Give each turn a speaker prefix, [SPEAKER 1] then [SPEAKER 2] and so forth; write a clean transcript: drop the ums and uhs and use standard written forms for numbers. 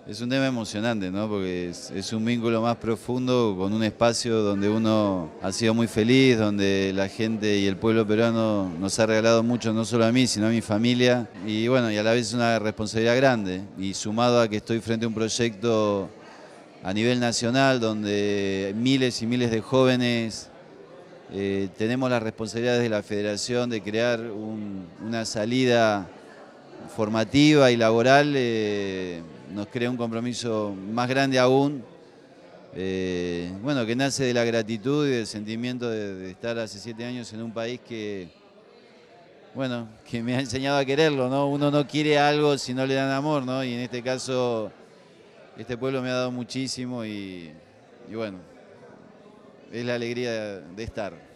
[SPEAKER 1] Es un tema emocionante, ¿no? Porque es un vínculo más profundo con un espacio donde uno ha sido muy feliz, donde la gente y el pueblo peruano nos ha regalado mucho, no solo a mí, sino a mi familia. Y bueno, y a la vez es una responsabilidad grande. Y sumado a que estoy frente a un proyecto a nivel nacional donde miles y miles de jóvenes tenemos las responsabilidades de la federación de crear una salida formativa y laboral, nos crea un compromiso más grande aún, bueno, que nace de la gratitud y del sentimiento de estar hace 7 años en un país que, bueno, que me ha enseñado a quererlo, ¿no? Uno no quiere algo si no le dan amor, ¿no? Y en este caso, este pueblo me ha dado muchísimo y bueno, es la alegría de estar.